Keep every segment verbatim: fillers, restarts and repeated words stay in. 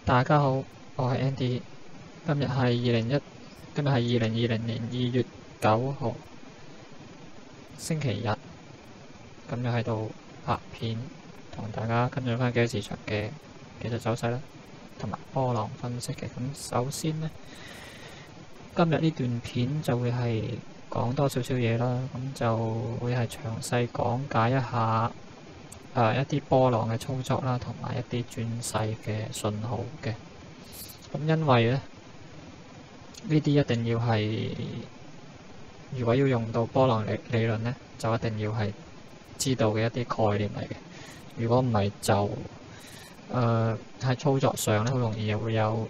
大家好，我係 Andy。今日係二零一，今日係二零二零年二月九號，星期日。咁又喺度拍片，同大家跟進翻幾個市場嘅技術走勢啦，同埋波浪分析嘅。咁首先呢，今日呢段片就會係講多少少嘢啦，咁就會係詳細講解一下。誒、呃、一啲波浪嘅操作啦，同埋一啲轉勢嘅信號嘅。咁因為咧，呢啲一定要係，如果要用到波浪理理論咧，就一定要係知道嘅一啲概念嚟嘅。如果唔係就誒喺、呃、操作上咧，好容易又會有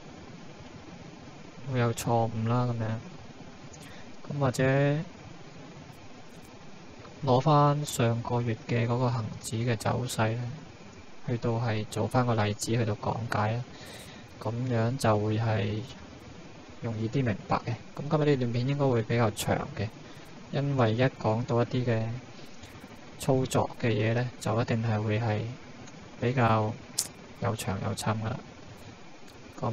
會有錯誤啦咁樣。咁或者攞翻上個月嘅嗰個恆指嘅走勢咧，去到係做翻個例子去到講解啦，咁樣就會係容易啲明白嘅。咁今日呢段片應該會比較長嘅，因為一講到一啲嘅操作嘅嘢咧，就一定係會係比較有長有深噶啦。咁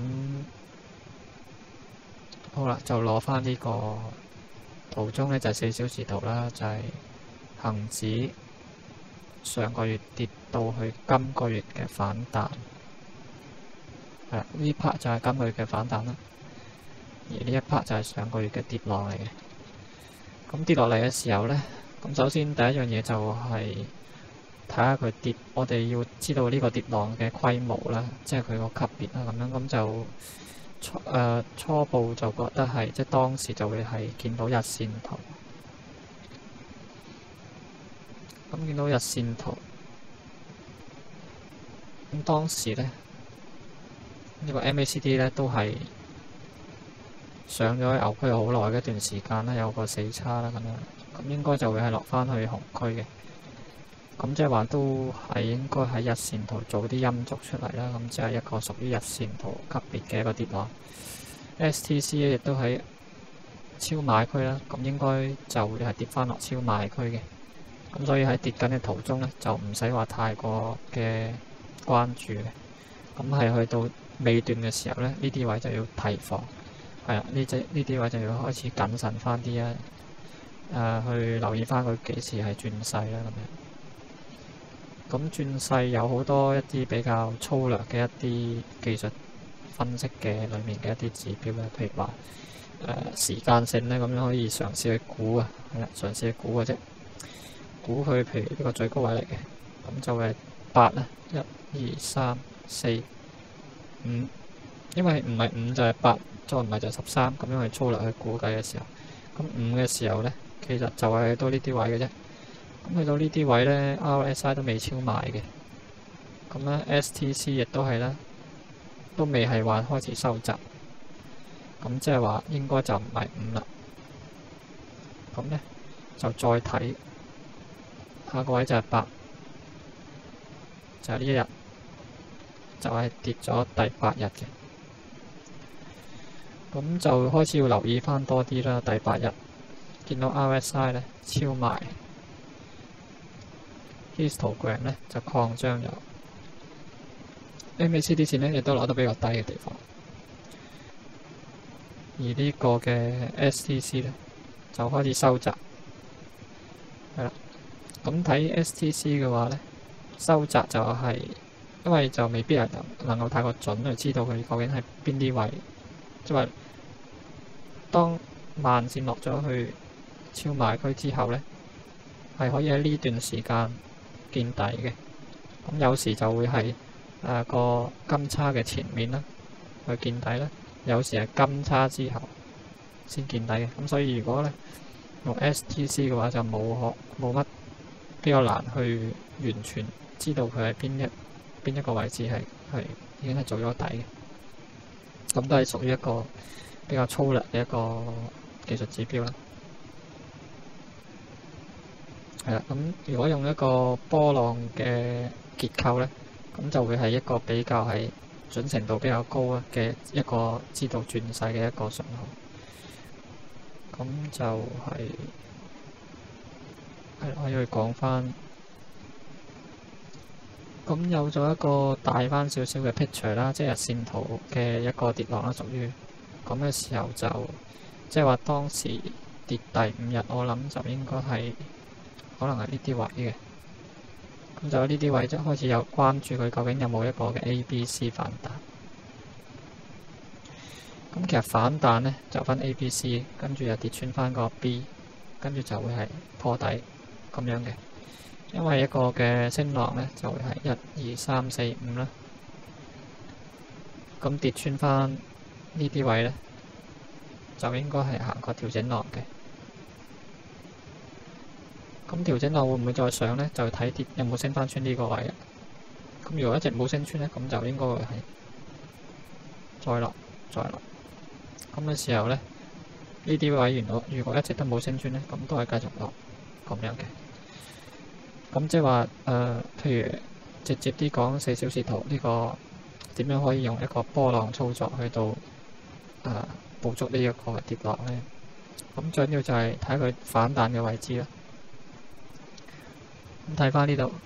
好啦，就攞翻呢個圖中咧，就係四小時圖啦，就係恒指上個月跌到去今個月嘅反彈，係啦，呢 part 就係今個月嘅反彈啦，而呢一 part 就係上個月嘅跌落嚟嘅。咁跌落嚟嘅時候咧，咁首先第一樣嘢就係睇下佢跌，我哋要知道呢個跌浪嘅規模啦，即係佢個級別啦，咁樣咁就初誒、呃、初步就覺得係，即係當時就會係見到日線圖。咁見到日線圖，咁當時咧呢、呢個 M A C D 咧都係上咗牛區好耐嘅一段時間啦，有個死叉啦咁樣，咁應該就會係落翻去紅區嘅。咁即係話都係應該喺日線圖做啲陰燭出嚟啦，咁即係一個屬於日線圖級別嘅一個跌浪。S T C 亦都喺超買區啦，咁應該就會係跌翻落超賣區嘅。咁所以喺跌緊嘅途中咧，就唔使話太過嘅關注嘅。咁係去到尾段嘅時候咧，呢啲位就要提防，係啦，呢隻呢啲位就要開始謹慎翻啲啊！誒、呃，去留意翻佢幾時係轉勢啦咁樣。咁轉勢有好多一啲比較粗略嘅一啲技術分析嘅裡面嘅一啲指標咧，譬如話誒、呃、時間性咧，咁樣可以嘗試去估啊，係啦，嘗試去估嘅啫。估佢譬如呢個最高位嚟嘅，咁就係八啦，一、二、三、四、五，因為唔係五就係八，再唔係就係十三，咁樣去粗略去估計嘅時候，咁五嘅時候咧，其實就係去到呢啲位嘅啫。咁去到呢啲位咧 ，R S I 都未超賣嘅，咁咧 S T C 亦都係啦，都未係話開始收窄，咁即係話應該就唔係五啦。咁咧就再睇。下個位就係八，就係呢一日，就係跌咗第八日嘅，咁就開始要留意翻多啲啦。第八日見到 R S I 咧超賣，histogram 咧就擴張咗 ，M A C D 線咧亦都攞得比較低嘅地方，而呢個嘅 S T C 咧就開始收窄，係啦。咁睇 S T C 嘅話咧，收窄就係、是、因為就未必係能夠太過準去知道佢究竟係邊啲位，即係話當慢線落咗去超賣區之後咧，係可以喺呢段時間見底嘅。咁有時就會係誒個金叉嘅前面啦，去見底啦；有時係金叉之後先見底嘅。咁所以如果咧用 S T C 嘅話，就冇可冇乜。比較難去完全知道佢係邊一邊一個位置係係已經係做咗底嘅，咁都係屬於一個比較粗略嘅一個技術指標啦。係啦，咁如果用一個波浪嘅結構咧，咁就會係一個比較係準程度比較高啊嘅一個知道轉勢嘅一個信號。咁就係、是。係可以去講翻咁有咗一個大翻少少嘅 picture 啦，即係日線圖嘅一個跌浪啦，屬於咁嘅時候就即係話當時跌第五日，我諗就應該係可能係呢啲位嘅。咁就呢啲位就開始有關注佢究竟有冇一個嘅 A、B、C 反彈。咁其實反彈呢就分 A、B、C， 跟住又跌穿翻個 B， 跟住就會係破底咁樣嘅。因為一個嘅升浪呢就會係一、二、三、四、五啦。咁跌穿翻呢啲位呢，就應該係行個調整浪嘅。咁調整浪會唔會再上呢？就睇跌有冇升翻穿呢個位啊。咁如果一直冇升穿呢，咁就應該會係再落再落。咁嘅時候呢，呢啲位如果如果一直都冇升穿呢，咁都係繼續落咁樣嘅。咁即係話誒，譬如直接啲講四小時圖呢個點樣可以用一個波浪操作去到誒、呃、捕捉呢一個跌落呢？咁最緊要就係睇佢反彈嘅位置啦。咁睇翻呢度，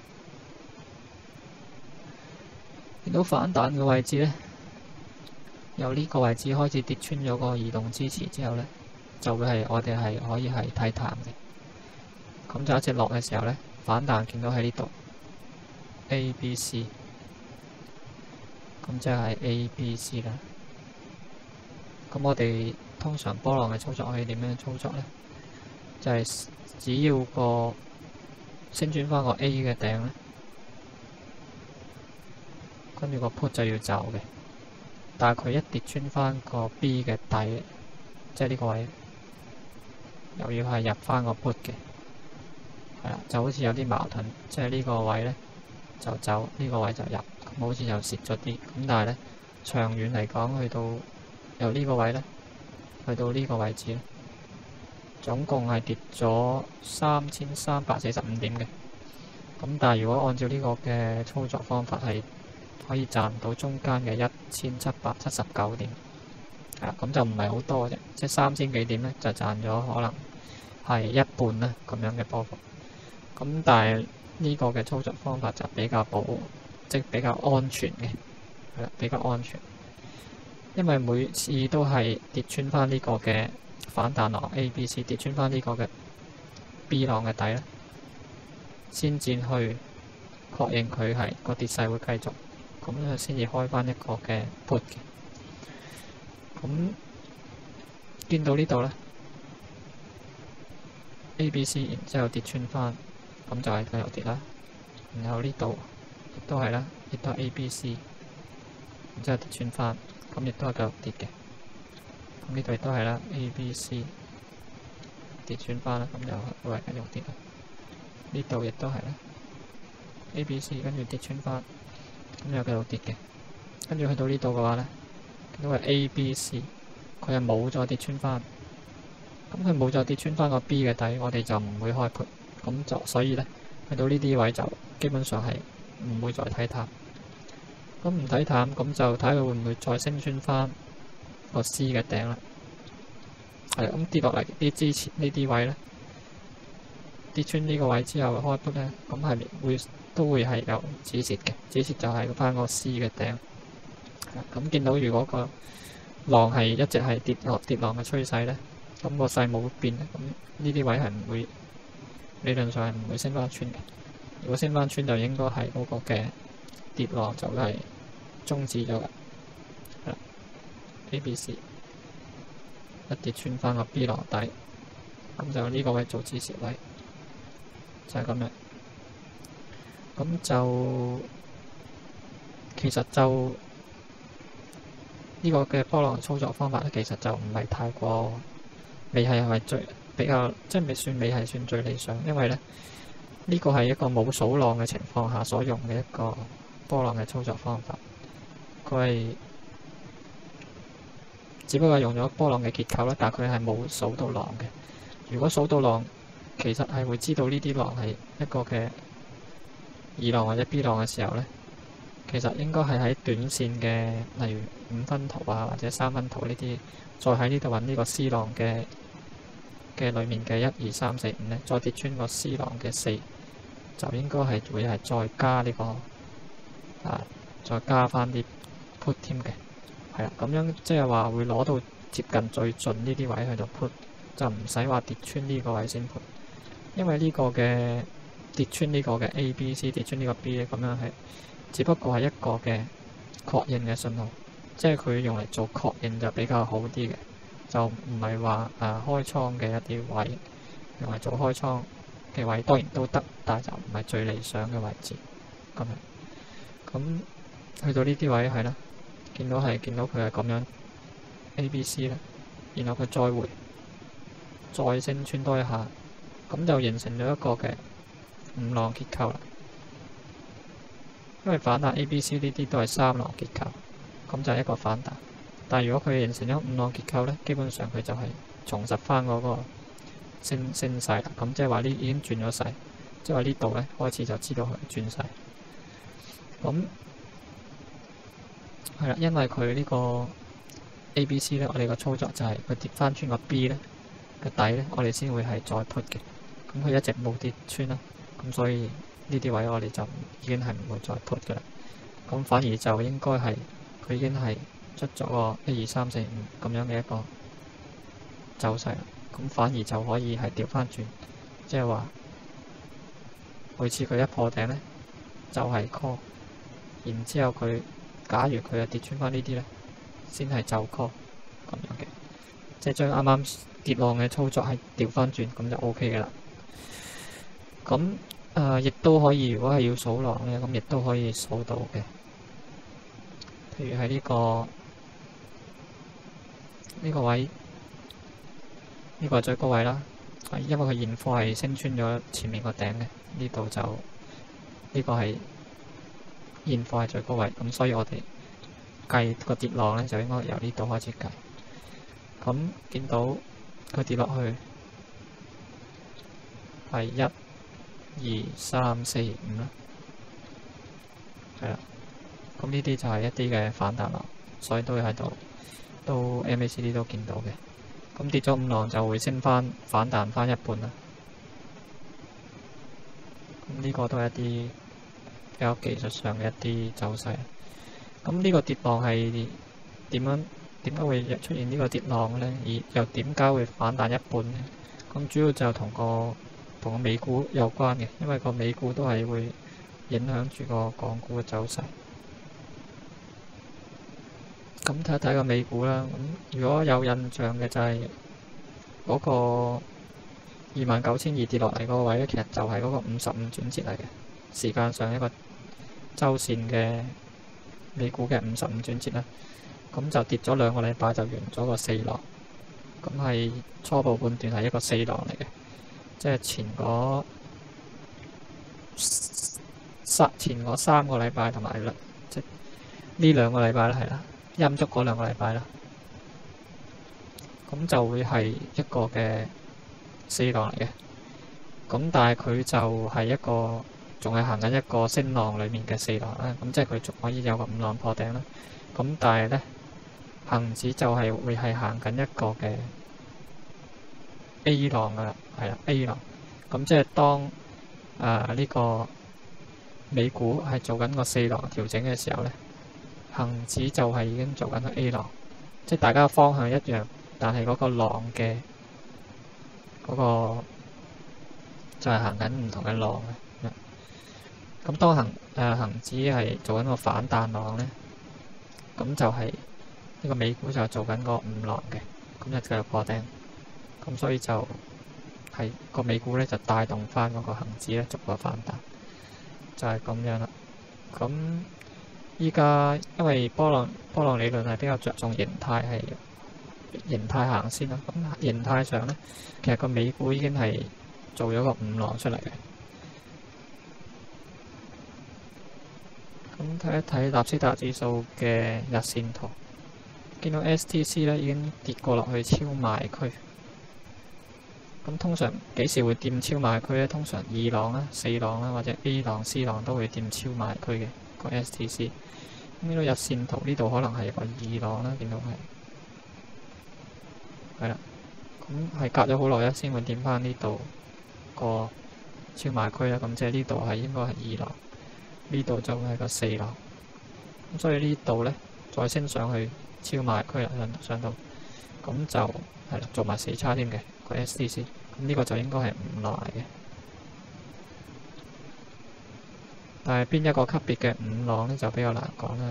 見到反彈嘅位置呢，由呢個位置開始跌穿咗個移動支持之後呢，就會係我哋係可以係睇淡嘅。咁就一直落嘅時候呢，反彈見到喺呢度 A、B、C， 咁即係 A、B、C 啦。咁我哋通常波浪嘅操作可以點樣操作呢？就係、是、只要個升穿翻個 A 嘅頂咧，跟住個 put 就要走嘅。但係佢一跌穿翻個 B 嘅底，即係呢個位，又要係入翻個 put 嘅，係啦，就好似有啲矛盾。即係呢個位咧就走，呢個位就入，咁好似又蝕咗啲。咁但係咧長遠嚟講，去到由呢個位咧去到呢個位置咧，總共係跌咗三千三百四十五點嘅。咁但係如果按照呢個嘅操作方法，係可以賺到中間嘅一千七百七十九點，係啦，咁就唔係好多啫，即係三千幾點咧就賺咗可能係一半啦咁樣嘅波幅。咁但係呢個嘅操作方法就比較保，即係比較安全嘅，係啦，比較安全，因為每次都係跌穿翻呢個嘅反彈浪 A、B、C 跌穿翻呢個嘅 B 浪嘅底咧，先至去確認佢係個跌勢會繼續，咁樣先至開翻一個嘅 put 嘅。咁見到呢度咧 A、B、C， 然之後跌穿翻，咁就係繼續跌啦。然後呢度亦都係啦，亦都係 A、B、C， 然之後跌穿翻，咁亦都係繼續跌嘅。咁呢度亦都係啦 ，A、B、C 跌穿翻啦，咁就會係繼續跌啦。呢度亦都係啦 ，A、B、C 跟住跌穿翻，咁又繼續跌嘅。跟住去到呢度嘅話咧，都係 A、B、C， 佢係冇再跌穿翻。咁佢冇再跌穿翻個 B 嘅底，我哋就唔會開盤。咁就所以咧，去到呢啲位就基本上係唔會再睇淡。咁唔睇淡，咁就睇佢會唔會再升穿翻個 C 嘅頂啦。係咁跌落嚟啲之前呢啲位咧，跌穿呢個位之後開盤咧，咁係會都會係有止蝕嘅。止蝕就係翻個 C 嘅頂。咁見到如果個浪係一直係跌落跌浪嘅趨勢咧，咁個勢冇變咧，咁呢啲位係唔會理論上係唔會升翻穿嘅。如果升翻穿就應該係嗰個嘅跌浪就係終止咗嘅。係啦 ，A、B、C 一跌穿翻個 B 浪底，咁就呢個位做止蝕位，就係咁樣。咁就其實就呢個嘅波浪操作方法咧，其實就唔係太過未係係最比較，即係未算未係算最理想，因為咧呢個係一個冇數浪嘅情況下所用嘅一個波浪嘅操作方法。佢係只不過用咗波浪嘅結構啦，但係佢係冇數到浪嘅。如果數到浪，其實係會知道呢啲浪係一個嘅二浪或者 B 浪嘅時候咧，其實應該係喺短線嘅，例如五分圖啊或者三分圖呢啲，再喺呢度揾呢個 C 浪嘅嘅裡面嘅一二三四五咧，再跌穿個 C 浪嘅四，就應該係會係再加呢個啊，再加翻啲 put 添嘅，係啦，咁樣即係話會攞到接近最盡呢啲位去到 put，就唔使話跌穿呢個位先 put，因為呢個嘅跌穿呢個嘅 A、B、C 跌穿呢個 B 咧，咁樣係只不過係一個嘅確認嘅信號，即係佢用嚟做確認就比較好啲嘅，就唔係話誒開倉嘅一啲位，用嚟做開倉嘅位當然都得，但係就唔係最理想嘅位置咁樣。咁去到呢啲位係啦，見到係見到佢係咁樣 A、B、C 啦，然後佢再回再升穿多一下，咁就形成咗一個嘅五浪結構啦。因為反彈 A、B、C 呢啲都係三浪結構，咁就係一個反彈。但係如果佢形成咗五浪結構咧，基本上佢就係重拾翻嗰個升升勢啦。咁即係話呢已經轉咗勢，即係話呢度咧開始就知道佢轉勢。咁係啦，因為佢呢個 A、B、C 咧，我哋個操作就係佢跌翻穿個 B 咧嘅底咧，我哋先會係再 put 嘅。咁佢一直冇跌穿啦，咁所以呢啲位我哋就已經係唔會再 put 嘅啦。咁反而就應該係佢已經係出咗個一二三四五咁樣嘅一個走勢啦。咁反而就可以係調翻轉，即係話每次佢一破頂咧就係、是、call， 然之後佢假如佢係跌穿翻呢啲咧，先係就 call 咁樣嘅，即係將啱啱跌浪嘅操作係調翻轉，咁就 O K 嘅啦。咁誒亦都可以，如果係要數浪咧，咁亦都可以數到嘅。譬如喺呢、這個呢、這個位，呢、這個係最高位啦。因為佢現貨係升穿咗前面個頂嘅，呢度就呢、這個係現貨係最高位，咁所以我哋計個跌浪咧就應該由呢度開始計。咁見到佢跌落去係一、二、三、四、五啦，係啦。咁呢啲就係一啲嘅反彈浪，所以都喺度，都 M A C D 都見到嘅。咁跌咗五浪就會升翻反彈翻一半啦。咁呢個都係一啲比較技術上嘅一啲走勢。咁呢個跌浪係點樣？點解會出現呢個跌浪咧？而又點解會反彈一半咧？咁主要就同個同個美股有關嘅，因為個美股都係會影響住個港股嘅走勢。咁睇一睇個美股啦。咁如果有印象嘅就係嗰個二萬九千二跌落嚟嗰個位咧，其實就係嗰個五十五轉折嚟嘅，時間上一個週線嘅美股嘅五十五轉折啦。咁就跌咗兩個禮拜就完咗個四浪，咁係初步判斷係一個四浪嚟嘅，即係前嗰三前嗰三個禮拜同埋啦，即係呢兩個禮拜啦，係啦，陰足嗰兩個禮拜啦，咁就會係一個嘅四浪嚟嘅。咁但係佢就係一個仲係行緊一個升浪裡面嘅四浪啦，咁即係佢仲可以有個五浪破頂啦。咁但係咧，恆指就係會係行緊一個嘅 A 浪噶啦，係啦 A 浪。咁即係當誒呢、呃這個美股係做緊個四浪調整嘅時候咧，恆指就係已經做緊個 A 浪，即係大家方向一樣，但係嗰個浪嘅嗰、那個就係行緊唔同嘅浪嘅。咁當恆誒恆指係做緊個反彈浪咧，咁就係呢個美股就做緊個五浪嘅，咁就繼續破頂，咁所以就係個美股咧就帶動翻嗰個恆指咧逐個反彈，就係咁樣啦。咁依家因為波浪波浪理論係比較着重形態，係形態行先啦。咁形態上咧，其實個美股已經係做咗個五浪出嚟嘅。咁睇一睇納斯達指數嘅日線圖，見到 S T C 咧已經跌過落去超賣區。咁通常幾時會掂超賣區咧？通常二浪啦、四浪啦或者 A 浪、C 浪都會掂超賣區嘅個 S T C。咁呢個日線圖呢度可能係個二浪啦，見到係係啦。咁係隔咗好耐咧，先會掂翻呢度個超賣區啦。咁即係呢度係應該係二浪。呢度就係個四浪， 咁所以呢度咧再升上去超賣區啦，上上到咁就係啦，做埋死叉添嘅個 S D C， 咁呢個就應該係五浪嚟嘅。但係邊一個級別嘅五浪咧就比較難講啦。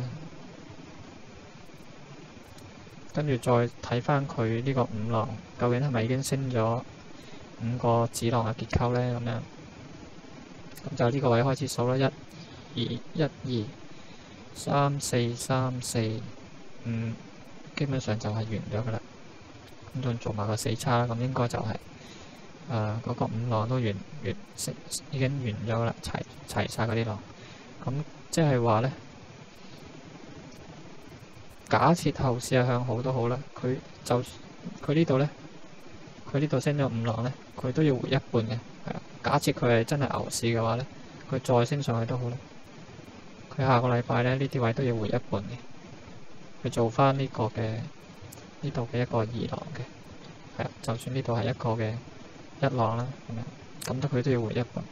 跟住再睇翻佢呢個五浪，究竟係咪已經升咗五個子浪嘅結構咧？咁樣咁就呢個位開始數啦，一、二、一、二、三、四、三、四、五，基本上就係完咗噶啦。咁仲做埋個死叉啦，咁應該就係誒嗰個五浪都完完成，已經完咗啦，齊齊曬嗰啲浪。咁即係話咧，假設後市係向好都好啦，佢就佢呢度咧，佢呢度升咗五浪咧，佢都要回一半嘅，係啦。假設佢係真係牛市嘅話咧，佢再升上去都好啦，佢下個禮拜咧呢啲位都要回一半嘅，佢做翻呢個嘅呢度嘅一個二浪嘅，係啊，就算呢度係一個嘅一浪啦，咁樣咁都佢都要回一半。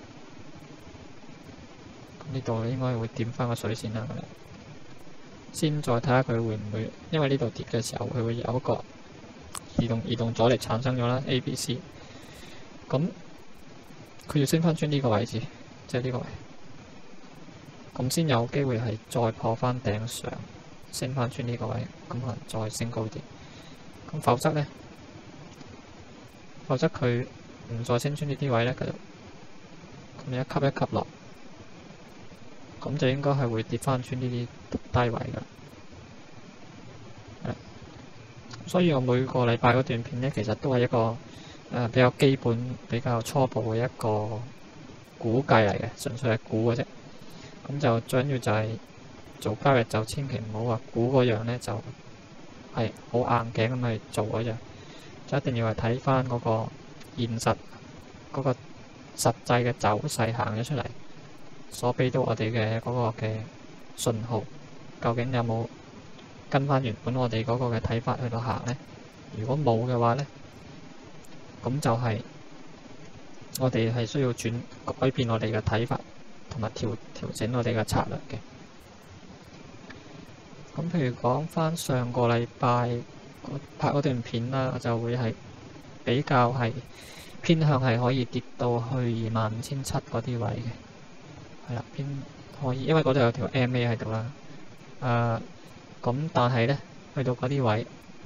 呢度應該會掂翻個水線啦，咁樣先再睇下佢會唔會，因為呢度跌嘅時候佢會有一個移動移動阻力產生咗啦 ，A、B、C， 咁佢要升翻穿呢個位置，即係呢個位，咁先有機會係再破翻頂上，升翻穿呢個位，咁可能再升高啲。咁否則咧，否則佢唔再升穿呢啲位咧，佢就咁一級一級落。咁就應該係會跌翻穿呢啲低位㗎，所以我每個禮拜嗰段片咧，其實都係一個誒、呃、比較基本、比較初步嘅一個估計嚟嘅，純粹係估嘅啫。咁就最緊要就係做交易就千祈唔好話估嗰樣咧，就係好硬頸咁去做嗰樣，就一定要係睇翻嗰個現實嗰、嗰個實際嘅走勢行咗出嚟。所俾到我哋嘅嗰個嘅信號，究竟有冇跟翻原本我哋嗰個嘅睇法去到行呢？如果冇嘅話呢，咁就係我哋係需要轉改變我哋嘅睇法，同埋調調整我哋嘅策略嘅。咁譬如講翻上個禮拜拍嗰段片啦，就會係比較係偏向係可以跌到去二萬五千七嗰啲位嘅。係啦，偏可以，因為嗰度有條 M A 喺度啦。誒、呃，咁但係咧，去到嗰啲位，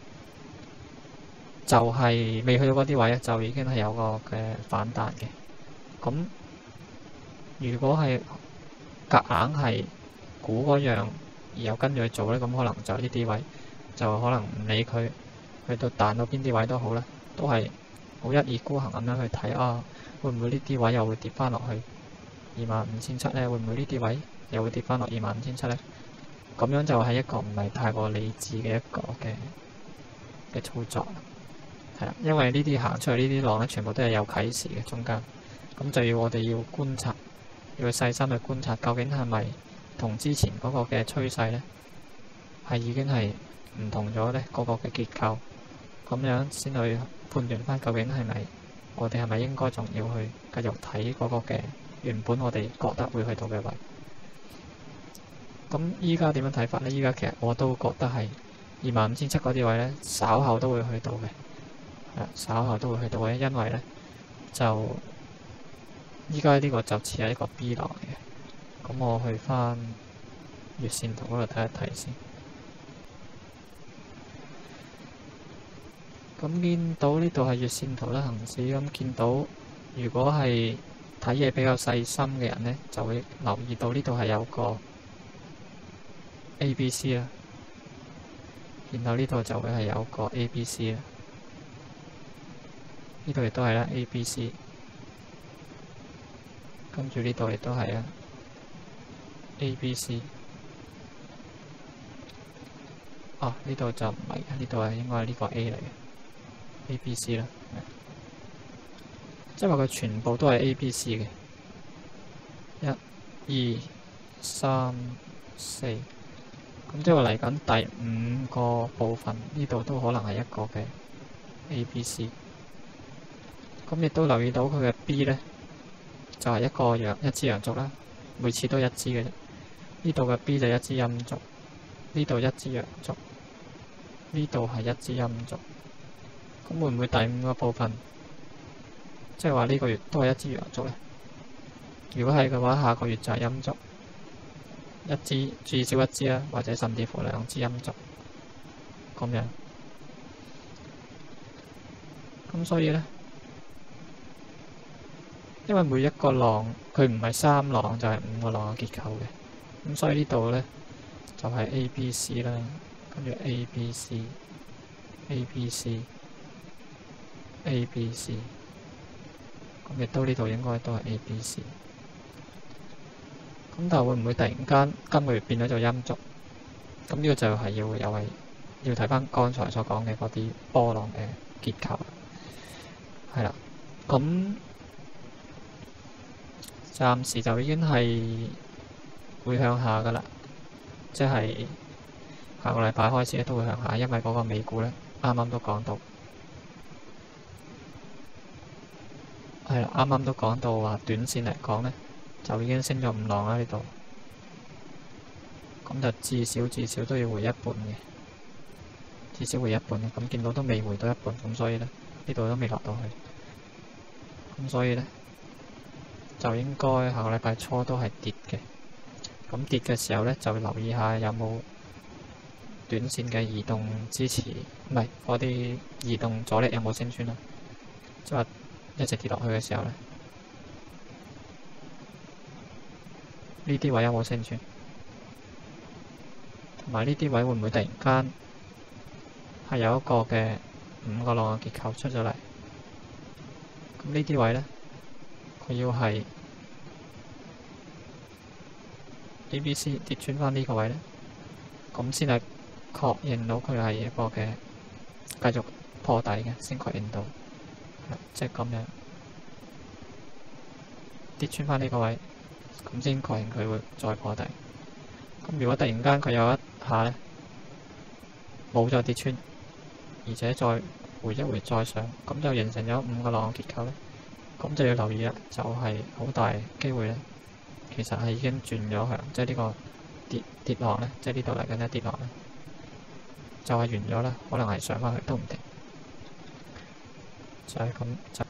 就係、是、未去到嗰啲位咧，就已經係有個嘅反彈嘅。咁如果係夾硬係估嗰樣，而又跟住去做咧，咁可能就呢啲位，就可能唔理佢，去到彈到邊啲位都好啦，都係好一意孤行咁樣去睇啊，會唔會呢啲位又會跌翻落去二萬五千七咧？會唔會呢啲位又會跌翻落二萬五千七咧？咁樣就係一個唔係太過理智嘅一個嘅嘅操作，係啦，因為呢啲行出去呢啲浪咧，全部都係有啟示嘅中間，咁就要我哋要觀察，要細心去觀察，究竟係咪同之前嗰個嘅趨勢咧係已經係唔同咗咧？嗰個嘅結構，咁樣先去判斷翻究竟係咪我哋係咪應該仲要去繼續睇嗰個嘅原本我哋覺得會去到嘅位。咁依家點樣睇法咧？依家其實我都覺得係二萬五千七嗰啲位咧，稍後都會去到嘅，係稍後都會去到嘅，因為咧就依家呢個就似係一個 B 浪嚟嘅。咁我去翻月線圖嗰度睇一睇先。咁見到呢度係月線圖啦，恆指咁見到，如果係睇嘢比較細心嘅人咧，就會留意到呢度係有個 A B C 啦，然後呢度就會係有個 A B C 啦，呢度亦都係啦 A B C， 跟住呢度亦都係啊 A B C， 啊呢度就唔係，呢度係應該係呢個 A 嚟嘅 A B C 啦，即係話佢全部都係 A B C 嘅，一、二、三、四。咁即係話嚟緊第五個部分，呢度都可能係一個嘅 A、B、C。咁亦都留意到佢嘅 B 咧，就係、是、一個陽一支陽燭啦，每次都一支嘅啫。 呢度嘅 B 就一支陰燭，呢度一支陽燭，呢度係一支陰燭。咁會唔會第五個部分，即係話呢個月都係一支陽燭呢？如果係嘅話，下個月就係陰燭，一支至少一支啦，或者甚至乎兩支陰燭咁樣。咁所以呢，因為每一個浪佢唔係三浪就係五個浪嘅結構嘅，咁所以呢度呢，就係 A B C 啦，跟住 A B C A B C A B C， 咁亦都呢度應該都係 A B C。咁但係會唔會突然間今個月變咗做陰燭？咁呢個就係要又係要睇翻剛才所講嘅嗰啲波浪嘅結構。係啦，咁暫時就已經係會向下噶啦，即係下個禮拜開始咧都會向下，因為嗰個美股咧啱啱都講到，係啦，啱啱都講到話短線嚟講咧就已經升咗五浪啦呢度，咁就至少至少都要回一半嘅，至少回一半嘅，咁見到都未回到一半，咁所以咧呢度都未落到去，咁所以咧就應該下個禮拜初都係跌嘅，咁跌嘅時候咧就留意下有冇短線嘅移動支持，唔係嗰啲移動阻力有冇升穿啦，即係話一直跌落去嘅時候咧，呢啲位有冇升穿，同埋呢啲位會唔會突然間係有一個嘅五個浪嘅結構出咗嚟？咁呢啲位咧，佢要係 A B C 跌穿翻呢個位咧，咁先係確認到佢係一個嘅繼續破底嘅，先確認到，即係咁樣跌穿翻呢個位，咁先確認佢會再破底。咁如果突然間佢有一下咧冇再跌穿，而且再回一回再上，咁就形成咗五個浪嘅結構咧，咁就要留意啦，就係、是、好大機會咧，其實係已經轉咗向，即係呢個跌跌浪咧，即係呢度嚟緊一跌浪咧，就係完咗啦，可能係上翻去都唔定，就係、是、咁就。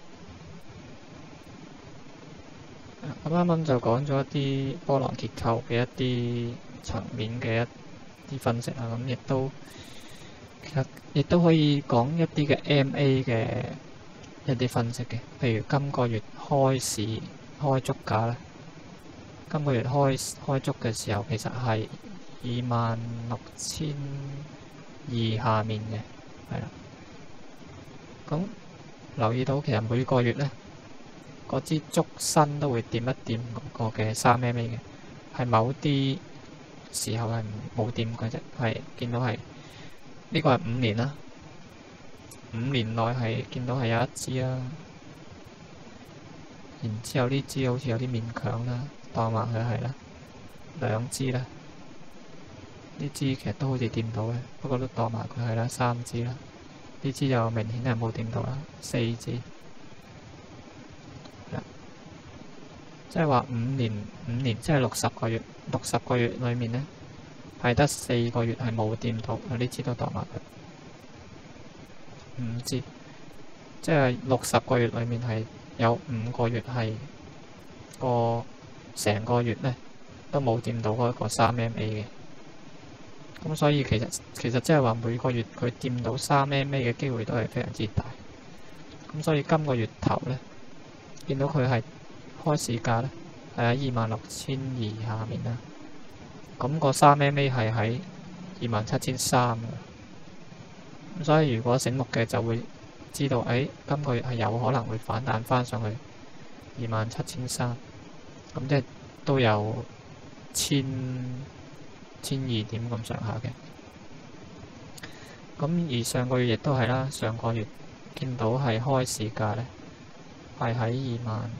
咁啱啱就講咗一啲波浪結構嘅一啲層面嘅一啲分析啦，咁亦都其實亦都可以講一啲嘅 M A 嘅一啲分析嘅，譬如今個月開市開足價咧，今個月開開足嘅時候其實係二萬六千二下面嘅，係啦。咁留意到其實每個月咧，嗰支燭身都會掂一掂嗰個嘅三 M A 嘅，係某啲時候係冇掂嘅啫，係見到係呢個係五年啦，五年內係見到係有一支啦，然之後呢支好似有啲勉強啦，當埋佢係啦，兩支啦，呢支其實都好似掂到嘅，不過都當埋佢係啦，三支啦，呢支就明顯係冇掂到啦，四支。即係話五年五年即係六十個月，六十個月裏面呢，係得四個月係冇掂到，呢支都當埋佢五支，即係六十個月裏面係有五個月係個成個月呢都冇掂到嗰一個三 M A 嘅，咁所以其實其實即係話每個月佢掂到三 M A 嘅機會都係非常之大，咁所以今個月頭呢，見到佢係開市價咧係喺二萬六千二下面啦，咁個三 M A 係喺二萬七千三嘅，咁所以如果醒目嘅就會知道，誒、哎、今個月係有可能會反彈翻上去二萬七千三，咁即係都有千千二點咁上下嘅。咁而上個月亦都係啦，上個月見到係開市價咧係喺二萬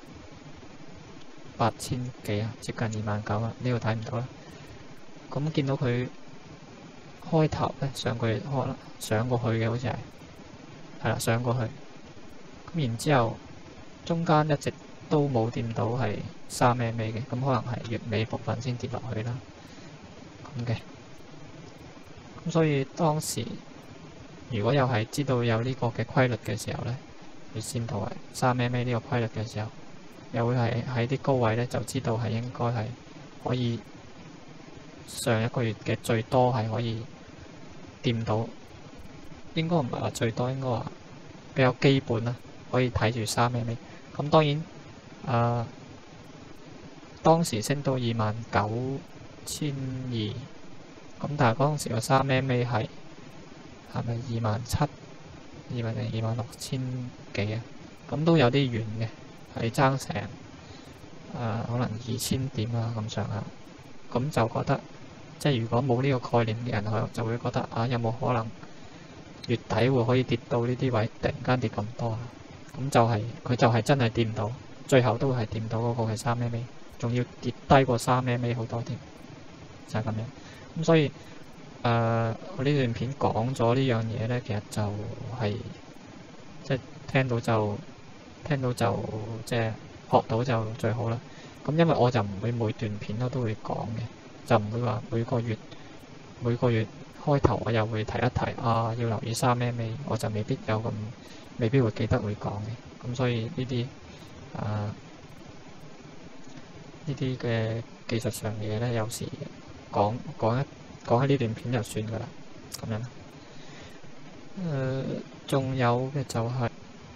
八千幾啊，接近二萬九啊，呢度睇唔到啦。咁見到佢開頭咧，上個月開啦，上過去嘅好似係係啦，上過去。咁然之後中間一直都冇掂到係三 M A 嘅，咁可能係月尾部分先跌落去啦。咁嘅，咁所以當時如果又係知道有呢個嘅規律嘅時候咧，月線圖係三 M A 呢個規律嘅時候，又會係喺啲高位咧，就知道係應該係可以上一個月嘅最多係可以掂到，應該唔係話最多，應該話比較基本啦，可以睇住三 M A。咁當然，誒、呃、當時升到二萬九千二，咁但係嗰陣時個三 M A 係係咪二萬七、二萬定二萬六千幾啊？咁都有啲遠嘅，係爭成誒可能二千點啊咁上下。咁就覺得，即係如果冇呢個概念嘅人，佢就會覺得啊，有冇可能月底會可以跌到呢啲位，突然間跌咁多啊？咁就係、是、佢就係真係掂到，最後都係掂到嗰個係三 M A， 仲要跌低過三 M A 好多添，就係、是、咁樣。咁所以誒、呃，我呢段片講咗呢樣嘢咧，其實就係、是、即係聽到就聽到就即係學到就最好啦。咁因為我就唔會每段片都都會講嘅，就唔會話每個月每個月開頭我又會提一提啊，要留意三 M A， 我就未必有咁。未必會記得會講嘅，咁所以呢啲啊呢啲嘅技術上嘅嘢咧，有時講講一講喺呢段片就算噶啦，咁樣。誒、呃，仲有嘅就係、是、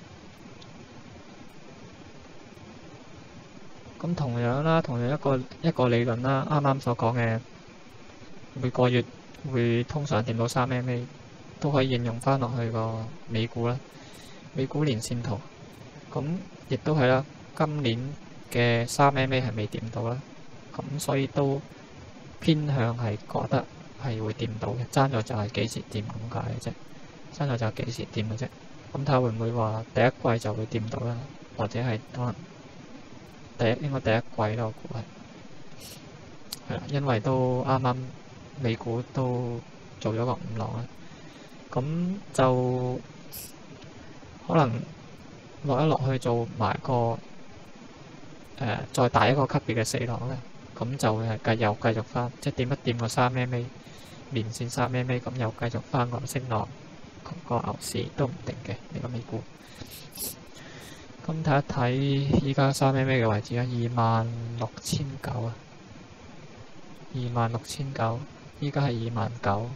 咁同樣啦，同樣一個一個理論啦，啱啱所講嘅每個月會通常掂到三 M A， 都可以應用翻落去個美股啦。美股連線圖，咁亦都係啦。今年嘅三 M A 係未掂到啦，咁所以都偏向係覺得係會掂到嘅。爭咗就係幾時掂咁解嘅啫，爭咗就係幾時掂嘅啫。咁睇下會唔會話第一季就會掂到啦，或者係可能第一應該第一季咯，我估係係啦，因為都啱啱美股都做咗個五浪啦，咁就。可能落一落去做埋個誒、呃、再大一個級別嘅四浪咧，咁就會係繼又繼續翻，即係掂一掂個三 M A 連線三 M A， 咁又繼續翻個升浪，個牛市都唔定嘅呢個美股。咁睇一睇依家三 M A 嘅位置啊，二萬六千九啊，二萬六千九，依家係二萬九，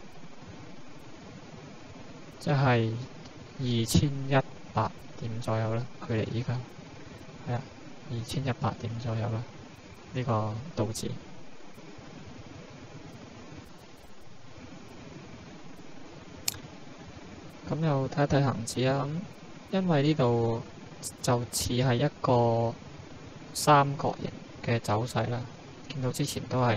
即係二千一百點左右啦，距離依家係啊，二千一百點左右啦。呢個道指咁又睇一睇恒指啊。咁因為呢度就似係一個三角形嘅走勢啦，見到之前都係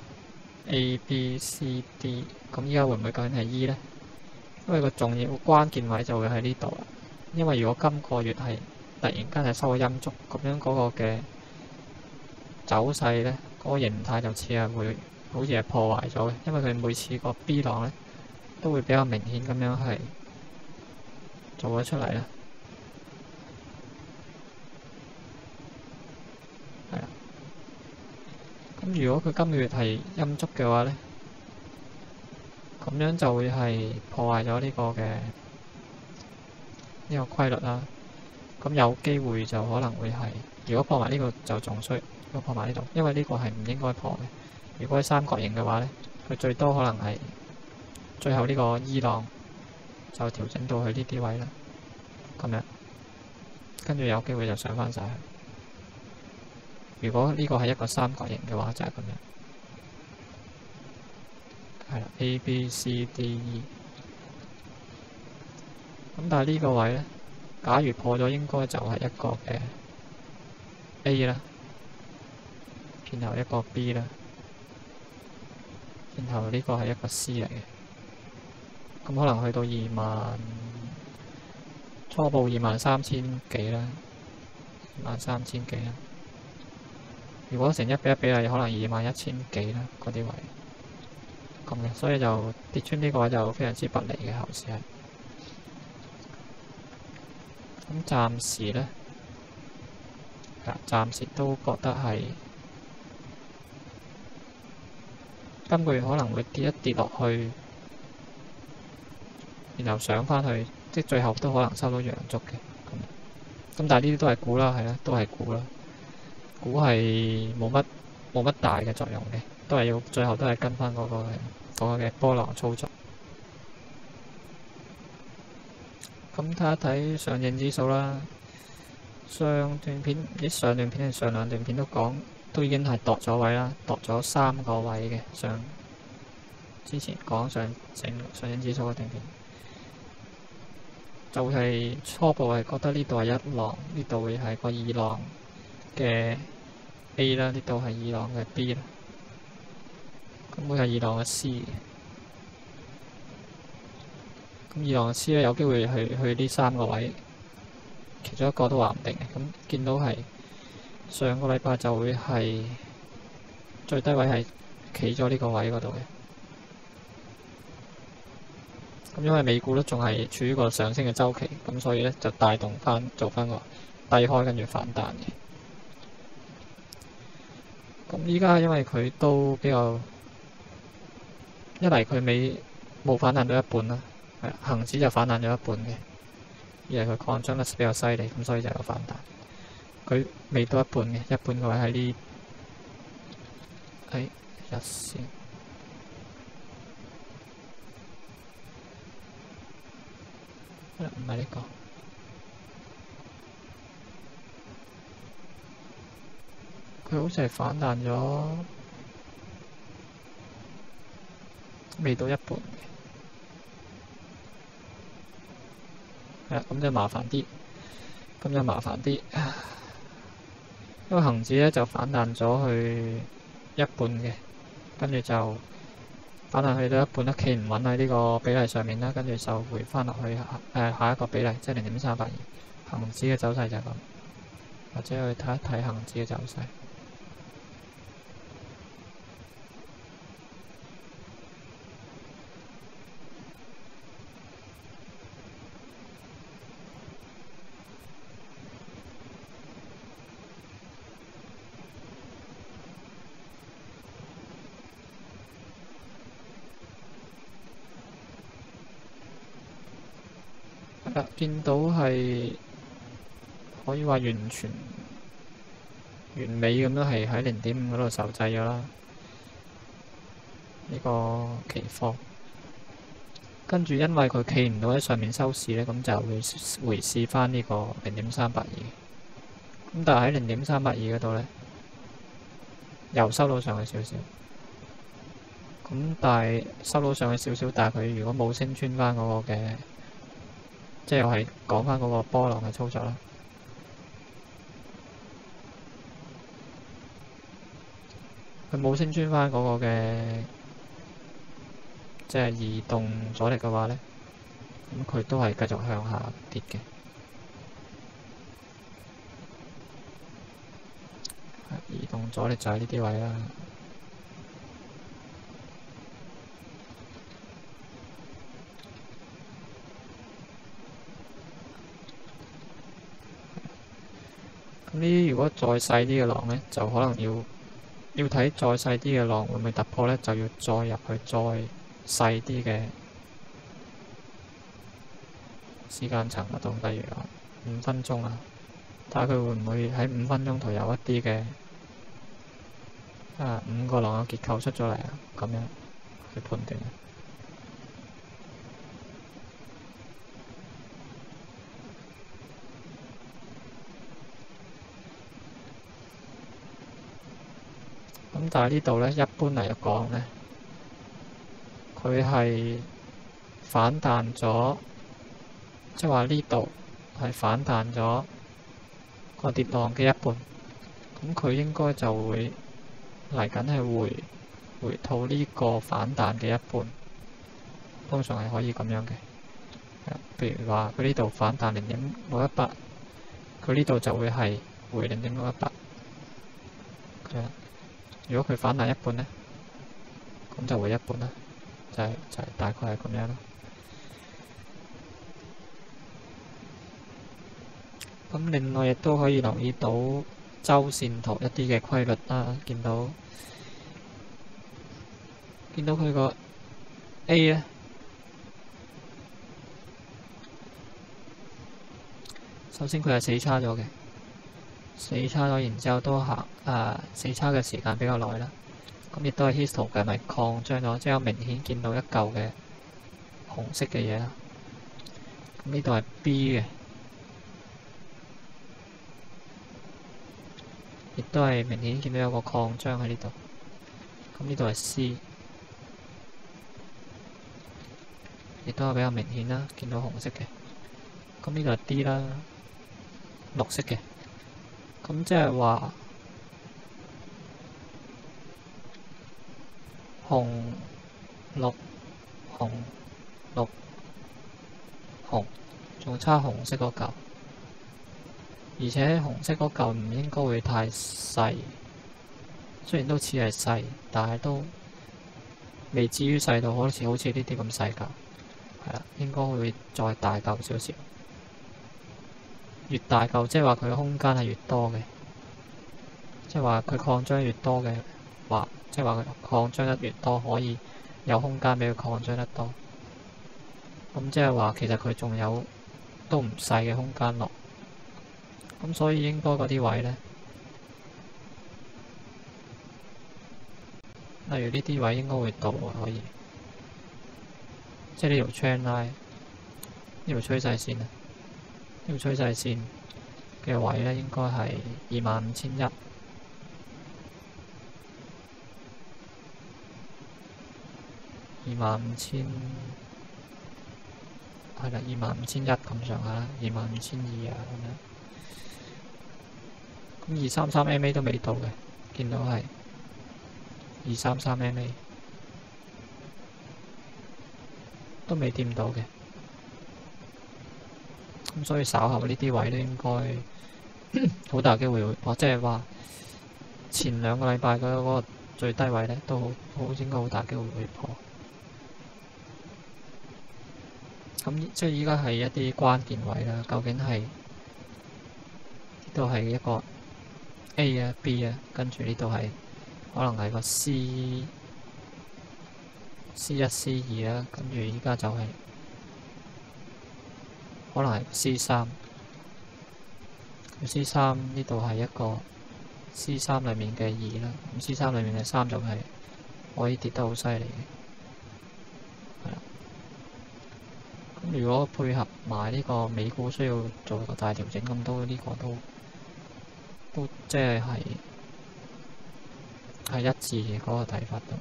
A、B、C、D， 咁依家會唔會究竟係 E 呢？因為個重要關鍵位就會喺呢度啦。因為如果今個月係突然間係收個陰燭，咁樣嗰個嘅走勢咧，嗰、嗰個形態就似係會好似係破壞咗嘅。因為佢每次個 B 浪咧都會比較明顯咁樣係做咗出嚟啦。係啊，咁如果佢今個月係陰燭嘅話咧，咁樣就會係破壞咗呢個嘅呢個規律啦，咁有機會就可能會係，如果破埋呢個就仲衰，如果破埋呢度，因為呢個係唔應該破嘅。如果係三角形嘅話咧，佢最多可能係最後呢個 E 浪就調整到去呢啲位啦，咁樣跟住有機會就上翻晒去。如果呢個係一個三角形嘅話，就係咁樣，係啦 A、B、C、D、E。咁但係呢個位咧，假如破咗，應該就係一個嘅 A 啦，然後一個 B 啦，然後呢個係一個 C 嚟嘅。咁可能去到二萬，初步二萬三千幾啦，二萬三千幾啦。如果成一比一比例，可能二萬一千幾啦，嗰啲位咁嘅，所以就跌穿呢個位就非常之不利嘅後市係。咁暫時咧， 暫時都覺得係今個月可能會跌一跌落去，然後上翻去，即係最後都可能收到陽燭嘅。咁但係呢啲都係估啦，係啦，都係估啦。估係冇乜冇乜大嘅作用嘅，都係要最後都係跟翻嗰個嘅嗰個嘅波浪操作。咁睇一睇上證指數啦，上段片啲上段片定上兩段片都講，都已經係度咗位啦，度咗三個位嘅上之前講上證上證指數嗰段片。就係初步係覺得呢度係一浪，呢度會係個二浪嘅 A 啦，呢度係二浪嘅 B 啦，咁會係二浪嘅 C 嘅。咁二浪嘅 C 咧有機會去去呢三個位，其中一個都話唔定嘅。咁見到係上個禮拜就會係最低位係企咗呢個位嗰度嘅。咁因為美股都仲係處於個上升嘅周期，咁所以咧就帶動翻做翻個低開跟住反彈嘅。咁依家因為佢都比較一嚟佢未冇反彈到一半啦，係恆指就反彈咗一半嘅，二嚟佢擴張得比較犀利，咁所以就有反彈。佢未到一半嘅，一半嘅位喺呢喺日線。唔係呢個，佢好似係反彈咗，未到一半嘅，係啦，咁就麻煩啲，咁就麻煩啲，因為恆指咧就反彈咗去一半嘅，跟住就反彈去到一半都企唔穩喺呢個比例上面啦，跟住就回翻落去誒、呃、下一個比例，即係零點三八二。恆指嘅走勢就係咁，或者去睇一睇恆指嘅走勢。見到係可以話完全完美咁都係喺零點五嗰度受制咗啦。呢個期貨跟住因為佢企唔到喺上面收市咧，咁就會回試翻呢個零點三八二。咁但係喺零點三八二嗰度咧，又收到上去少少。咁但係收到上去少少，但係佢如果冇升穿翻嗰個嘅。即係又係講翻嗰個波浪嘅操作啦。佢冇升穿翻嗰個嘅，即係移動阻力嘅話咧，咁佢都係繼續向下跌嘅。移動阻力就喺呢啲位啦。咁呢啲如果再細啲嘅浪咧，就可能要要睇再細啲嘅浪會唔會突破咧，就要再入去再細啲嘅時間層嗰度，例如話五分鐘啊，睇下佢會唔會喺五分鐘圖有一啲嘅啊五個浪嘅結構出咗嚟啊，咁樣去判斷。咁但係呢度咧，一般嚟講咧，佢係反彈咗，即係話呢度係反彈咗個跌浪嘅一半，咁佢應該就會嚟緊係回回吐呢個反彈嘅一半，通常係可以咁樣嘅。譬如話佢呢度反彈零點六一八，佢呢度就會係回零點六一八。如果佢反彈一半咧，咁就會一半啦，就係、是、就係、是、大概係咁樣咯。咁另外亦都可以留意到， 周線圖一啲嘅規律啦，見到見到佢個 A 咧，首先佢係死叉咗嘅，死叉咗，然之後都行誒、呃、死叉嘅時間比較耐啦。咁亦都係 histo 嘅，咪擴張咗，即係明顯見到一嚿嘅紅色嘅嘢啦。咁呢度係 B 嘅，亦都係明顯見到有個擴張喺呢度。咁呢度係 C， 亦都係比較明顯啦，見到紅色嘅。咁呢度係 D 啦，綠色嘅。咁即係話紅、綠、紅、綠、紅，仲差紅色嗰嚿，而且紅色嗰嚿唔應該會太細，雖然都似係細，但係都未至於細到好似好似呢啲咁細嚿，係啦，應該會再大嚿少少。越大嚿，即係話佢嘅空間係越多嘅，即係話佢擴張越多嘅話，即係話佢擴張得越多，可以有空間俾佢擴張得多。咁即係話其實佢仲有都唔細嘅空間落。咁所以應該嗰啲位咧，例如呢啲位應該會到啊，可以，即係呢條 trend line，呢條趨勢線啊。呢條趨勢線嘅位咧，應該係二萬五千一，二萬五千係啦，二萬五千一咁上下啦，二萬五千二啊咁樣。咁二三三 M A 都未到嘅，見到係二三三 M A 都未掂到嘅。咁所以稍後呢啲位咧，應該好大機會會破，即係話前兩個禮拜嘅嗰個最低位咧，都好好應該好大機會會破。咁即係依家係一啲關鍵位啦，究竟係呢度係一個 A 啊 B 啊，跟住呢度係可能係個 C C 一 C 二啦，跟住依家就係、是。可能係 C 三，C 三呢度係一個 C 三裏面嘅二啦，咁 C 三裏面嘅三就係可以跌得好犀利嘅，係啦。咁如果配合埋呢個美股需要做個大調整，咁都呢個都都即係係係一致嘅嗰個睇法都。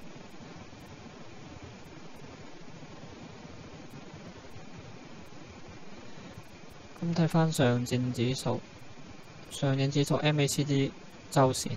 咁睇翻上證指數，上證指數 M A C D 周線，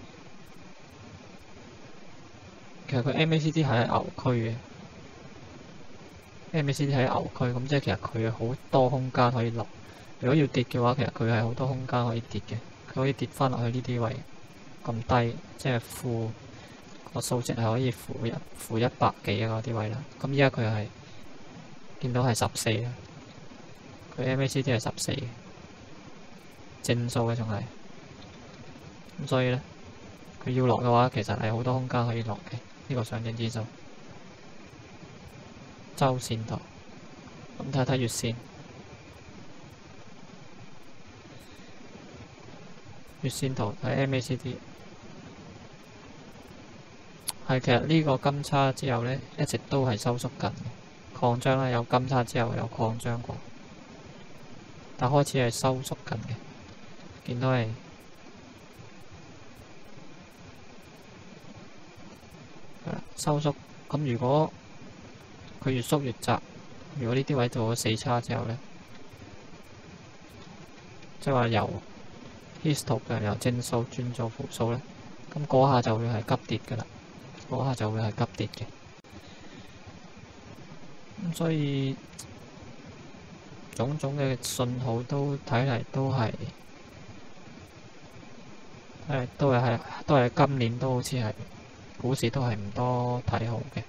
其實佢 M A C D 係喺牛區嘅 ，M A C D 喺牛區，咁即係其實佢好多空間可以落。如果要跌嘅話，其實佢係好多空間可以跌嘅，佢可以跌翻落去呢啲位咁低，即係負個數值係可以負一負一百幾啊嗰啲位啦。咁依家佢係見到係十四啊。佢 M A C D 係十四嘅正數嘅，仲係咁，所以咧佢要落嘅話，其實係好多空間可以落嘅。呢個上證指數周線圖，咁睇睇月線，月線圖睇 M A C D 係其實呢個金叉之後咧，一直都係收縮緊嘅擴張啦，有金叉之後有擴張過。但開始係收縮緊嘅，見到係收縮。咁如果佢越縮越窄，如果呢啲位做咗四叉之後咧，即係話由 histo 嘅由正數轉做負數咧，咁嗰下就會係急跌㗎啦，嗰下就會係急跌嘅。咁所以種種嘅信號都睇嚟都係，誒都係係都係今年都好似係股市都係唔多睇好嘅。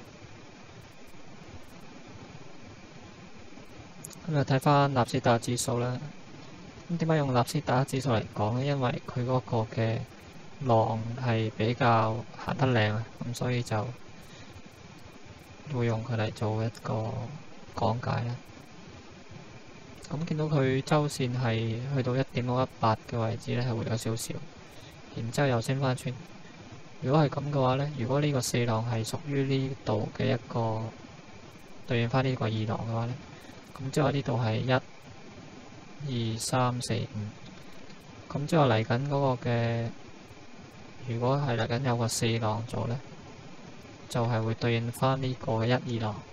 咁啊睇翻納斯達克指數啦， 咁點解用納斯達克指數嚟講咧？因為佢嗰個嘅浪係比較行得靚啊，咁所以就會用佢嚟做一個講解啦。咁見到佢周線係去到一點六一八嘅位置咧，係回咗少少，然之後又升翻穿。如果係咁嘅話咧，如果呢個四浪係屬於呢度嘅一個對應翻呢個二浪嘅話咧，咁即係話呢度係一、二、三、四、五。咁即係話嚟緊嗰個嘅，如果係嚟緊有個四浪做咧，就係會對應翻呢個嘅一、二浪。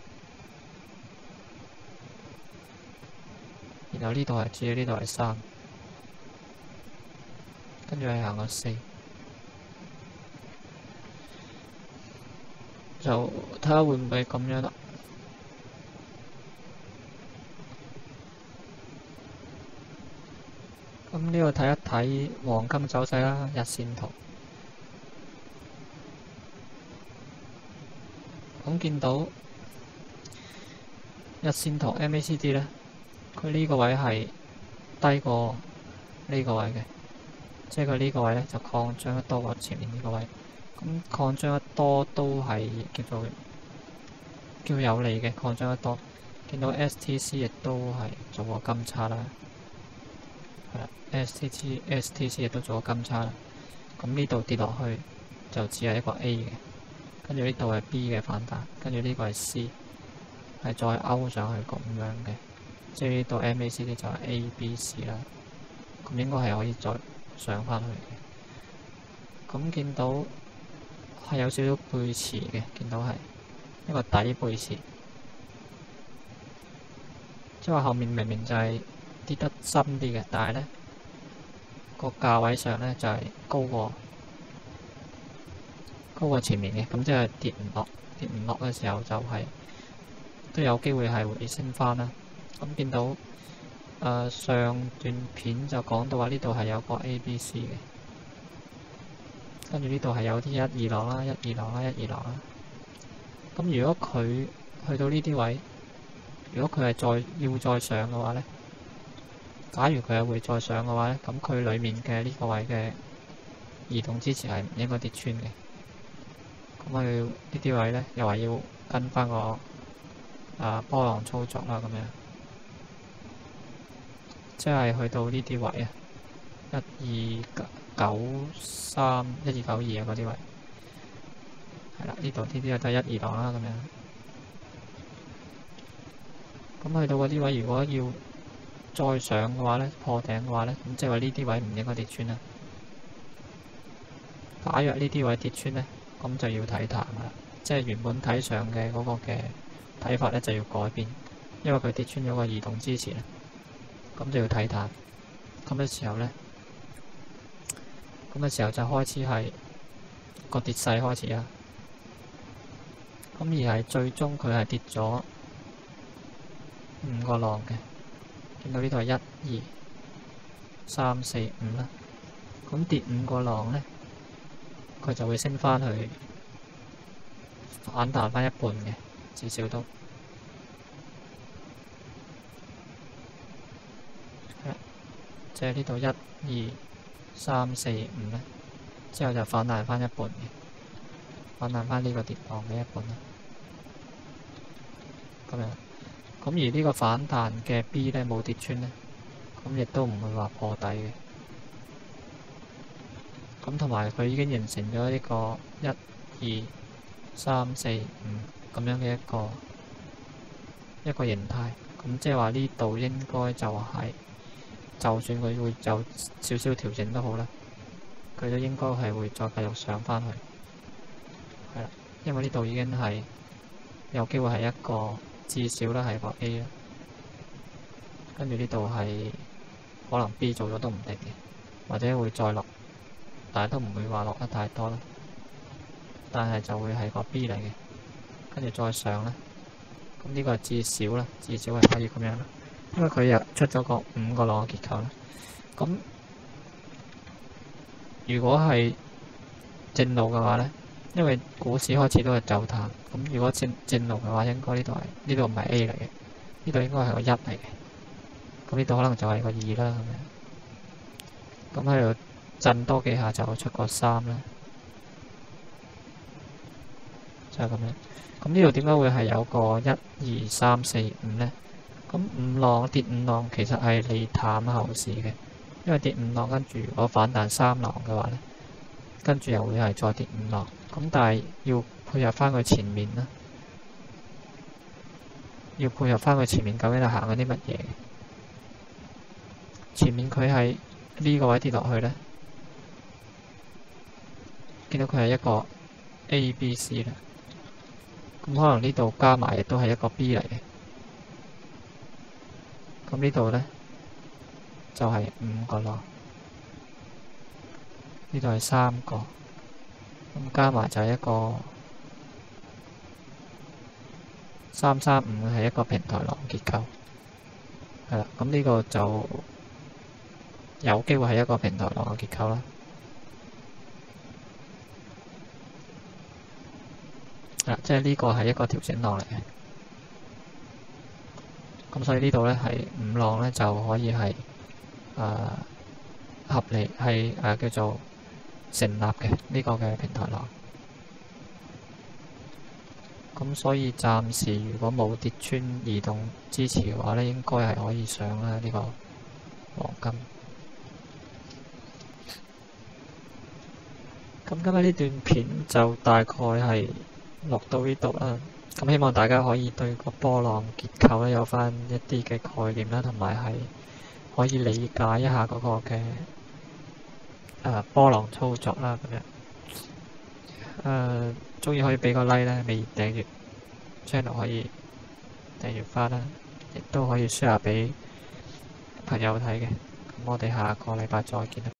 然後呢度係主要呢度係三，跟住係行個四，就睇下會唔會咁樣啦。咁呢個睇一睇黃金走勢啦，日線圖。咁見到日線圖 M A C D 咧。佢呢個位係低過呢個位嘅，即係佢呢個位咧就擴張得多過前面呢個位。咁擴張得多都係叫做叫有利嘅，擴張得多。見到 S T C 亦都係做過金叉啦，係啦 ，S T C S T C 亦都做過金叉啦。咁呢度跌落去就只係一個 A 嘅，跟住呢度係 B 嘅反彈，跟住呢個係 C， 係再勾上去咁樣嘅。即係呢度 M A C D 就係 A、B、C 啦，咁應該係可以再上翻去嘅。咁見到係有少少背馳嘅，見到係一個底背馳，即係話後面明明就係跌得深啲嘅，但係咧個價位上咧就係高過高過前面嘅，咁即係跌唔落，跌唔落嘅時候就係都有機會係回升翻啦。咁見到誒、呃、上段片就講到話呢度係有個 A、B、C 嘅，跟住呢度係有啲一二浪啦、一二浪啦、一二浪啦。咁如果佢去到呢啲位，如果佢係再要再上嘅話咧，假如佢係會再上嘅話咧，咁佢裡面嘅呢個位嘅移動支持係唔應該跌穿嘅。咁佢呢啲位咧又話要跟翻個啊波浪操作啦，咁樣。即係去到呢啲位啊，一二九三、一二九二啊嗰啲位，係啦，呢度呢啲都係一二浪啦咁樣。咁去到嗰啲位，如果要再上嘅話咧，破頂嘅話咧，咁即係話呢啲位唔應該跌穿啦。假若呢啲位跌穿咧，咁就要睇淡啦。即係原本睇上嘅嗰個嘅睇法咧就要改變，因為佢跌穿咗個移動支持啦。咁就要睇淡，咁嘅時候咧，咁嘅時候就開始係個跌勢開始啦。咁而係最終佢係跌咗五個浪嘅，見到呢度係一、二、三、四、五啦。咁跌五個浪咧，佢就會升翻去反彈翻一半嘅，至少都。即係呢度一、二、三、四、五咧，之後就反彈翻一半嘅，反彈翻呢個跌浪嘅一半啦。咁樣，咁而呢個反彈嘅 B 咧冇跌穿咧，咁亦都唔會話破底嘅。咁同埋佢已經形成咗呢個一、二、三、四、五咁樣嘅一個一個形態。咁即係話呢度應該就係、是。就算佢會有少少調整都好啦，佢都應該係會再繼續上翻去，係啦，因為呢度已經係有機會係一個至少啦係個 A 啦，跟住呢度係可能 B 做咗都唔定嘅，或者會再落，但係都唔會話落得太多啦，但係就會係個 B 嚟嘅，跟住再上啦，咁呢個係至少啦，至少係可以咁樣啦。因為佢又出咗個五個浪嘅結構啦，咁如果係正路嘅話咧，因為股市開始都係走淡，咁如果正正路嘅話，應該呢度係呢度唔係 A 嚟嘅，呢度應該係個一嚟嘅，咁呢度可能就係個二啦咁樣。 咁喺度震多幾下就出個三啦，就係咁樣。咁呢度點解會係有個一二三四五呢？咁五浪跌五浪其實係利淡後市嘅，因為跌五浪跟住如果反彈三浪嘅話呢，跟住又會係再跌五浪。咁但係要配合翻佢前面啦，要配合翻佢前面究竟係行緊啲乜嘢？前面佢係呢個位跌落去呢，見到佢係一個 A、B、C 啦。咁可能呢度加埋亦都係一個 B 嚟嘅。咁呢度呢，就係五個浪，呢度係三個，咁加埋就係一個三三五，係一個平台浪結構，係啦。咁呢個就有機會係一個平台浪嘅結構啦。啊，即係呢個係一個調整浪嚟嘅。咁所以呢度咧係五浪咧就可以係誒、呃、合理係誒、呃、叫做成立嘅呢、這個嘅平台浪。咁所以暫時如果冇跌穿移動支持嘅話咧，應該係可以上啦呢、這個黃金。咁今日呢段片就大概係落到呢度啦。咁希望大家可以對個波浪結構咧有翻一啲嘅概念啦，同埋係可以理解一下嗰個嘅誒、呃、波浪操作啦咁樣。誒，鍾意可以俾個 like 咧，未訂閱 channel 可以訂閱翻啦，亦都可以 share 俾朋友睇嘅。咁我哋下個禮拜再見啦。